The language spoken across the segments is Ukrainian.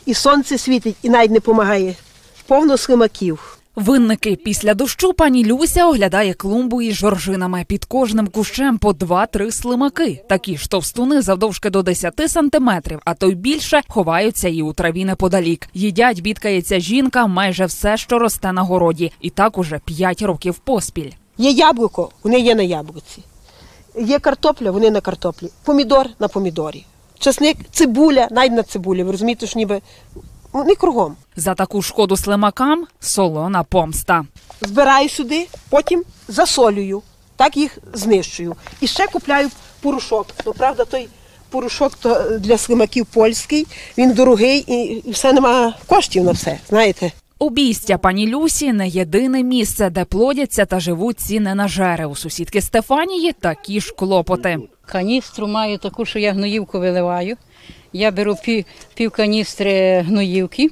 і сонце світить, і навіть не допомагає. Повно слимаків. Винники. Після дощу пані Люся оглядає клумбу із жоржинами. Під кожним кущем по 2-3 слимаки. Такі ж товстуни завдовжки до 10 сантиметрів, а то й більше, ховаються і у траві неподалік. Їдять, бідкається жінка, майже все, що росте на городі. І так уже 5 років поспіль. Є яблуко, вони є на яблуці. Є картопля, вони на картоплі. Помідор на помідорі. Часник, цибуля, навіть на цибулі. Ви розумієте, що ніби не кругом. За таку шкоду слимакам – солона помста. Збираю сюди, потім засолюю, так їх знищую. І ще купляю порошок. Ну, правда, той порошок то для слимаків польський, він дорогий і все немає коштів на все, знаєте. Обійстя пані Люсі – не єдине місце, де плодяться та живуть ці ненажери. У сусідки Стефанії такі ж клопоти. Каністру маю таку, що я гноївку виливаю. Я беру пів каністри гноївки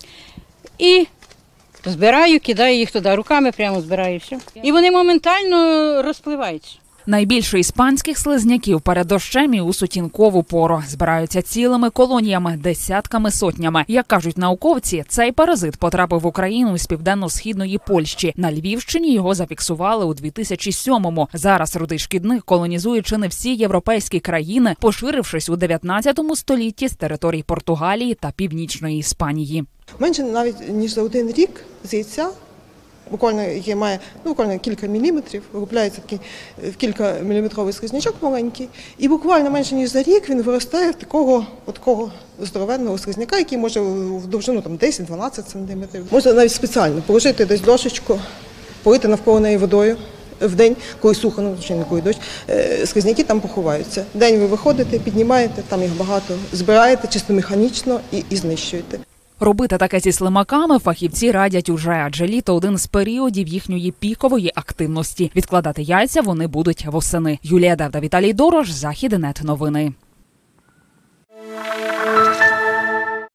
і збираю, кидаю їх туди, руками прямо збираю все. І вони моментально розпливаються. Найбільше іспанських слизняків перед дощем і у сутінкову пору. Збираються цілими колоніями, десятками, сотнями. Як кажуть науковці, цей паразит потрапив в Україну з південно-східної Польщі. На Львівщині його зафіксували у 2007-му. Зараз рудий шкідник колонізує чи не всі європейські країни, поширившись у 19 столітті з територій Португалії та Північної Іспанії. Менше навіть ніж за один рік з яйця, буквально, який має буквально кілька міліметрів, вигупляється такий кількаміліметровий слизнячок маленький, і буквально менше ніж за рік він виростає в такого здоровенного слизняка, який може в довжину 10-12 сантиметрів. Можна навіть спеціально положити десь дошечку, полити навколо неї водою в день, коли сухо, чи не коли дощ, слизняки там поховаються. День ви виходите, піднімаєте, там їх багато, збираєте чисто механічно і знищуєте. Робити таке зі слимаками фахівці радять уже, адже літо – один з періодів їхньої пікової активності. Відкладати яйця вони будуть восени. Юлія Девда, Віталій Дорож, Західнет новини.